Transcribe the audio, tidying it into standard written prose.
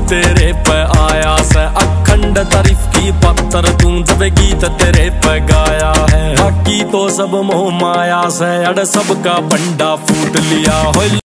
तेरे पे आया से, अखंड तारीफ की पत्थर तू जब गीत तेरे पे गाया है। बाकी तो सब मोह माया से, अड़ सबका बंडा फूट लिया हो।